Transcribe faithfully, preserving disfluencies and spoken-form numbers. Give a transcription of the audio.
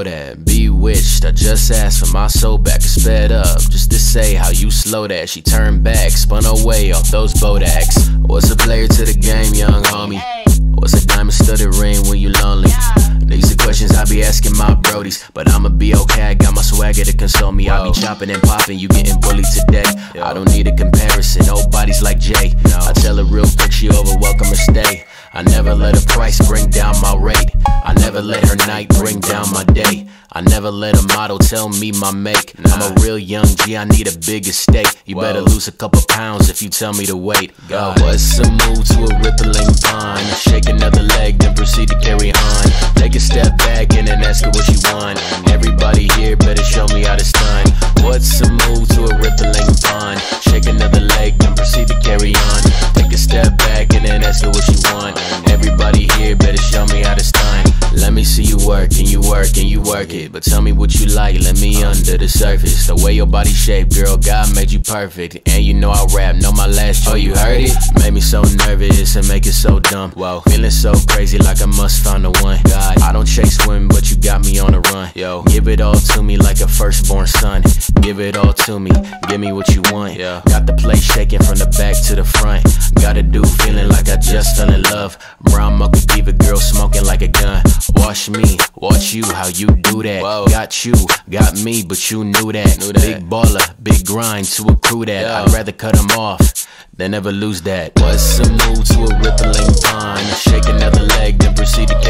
know that. Bewitched, I just asked for my soul back. I sped up just to say how you slow that. She turned back, spun away off those Bodaks. What's a player to the game, young homie? What's a diamond studded ring when you lonely? These are questions I be asking my brodies, but I'ma be okay, I got my swagger to console me. I be chopping and popping, you getting bullied today. I don't need a comparison, nobody's like Jay. I tell her real quick, she over, welcome her stay. I never let her price bring down my rate. I never let her night bring down my day. I never let a model tell me my make. I'm a real young G, I need a big estate. You better lose a couple pounds if you tell me to wait. God, what's a move to a rippling pond? Shake another leg, then proceed to carry on. Take a step back and then ask her what she want. Everybody here better show me how to stun. What's a move to a rippling pond? Shake another leg, then proceed to carry on. Take a step back and then ask her what she want. Everybody here better show me how to stun. Let me see you work, and you work, and you work it. But tell me what you like, let me under the surface. The way your body shaped, girl, God made you perfect. And you know I rap, know my last joy, you heard it? Made me so nervous and make it so dumb. Whoa, feeling so crazy like I must find the one. God, I don't chase women, but you got me on the run. Yo, give it all to me like a firstborn son. Give it all to me, give me what you want. Yeah, got the place shaking from the back to the front. Got a dude feeling like I just fell in love. Brown mocha diva girl smoking like a gun. Watch me, watch you, how you do that. Whoa. Got you, got me, but you knew that. Knew that. Big baller, big grind to accrue that. Yo. I'd rather cut them off than ever lose that. What's a move to a rippling pond? Shake another leg, then proceed to